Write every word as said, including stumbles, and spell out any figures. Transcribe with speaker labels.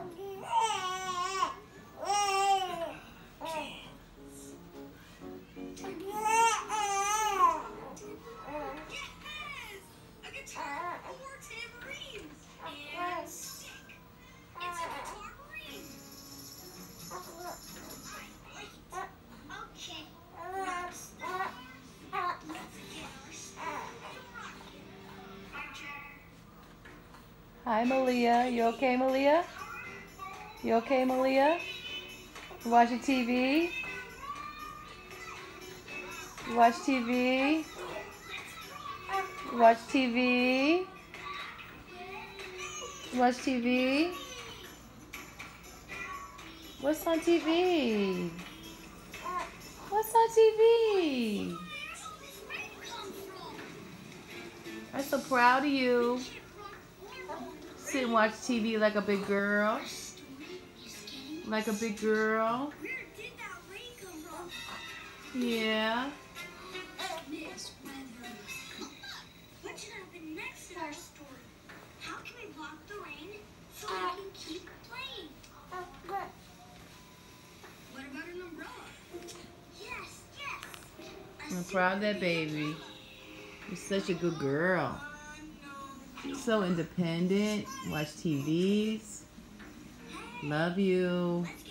Speaker 1: Hi, Malia. You okay, Malia? You okay, Malia? You watching T V? You watch T V? You watch T V? You watch T V? What's on T V? What's on T V? I'm so proud of you. Sit and watch T V like a big girl. Like a big girl. Yeah.
Speaker 2: What should happen next in our story? How can we block the rain so we can keep playing? What about an umbrella? Yes, yes.
Speaker 1: I'm proud of that baby. You're such a good girl. So independent. Watch T Vs. Love you.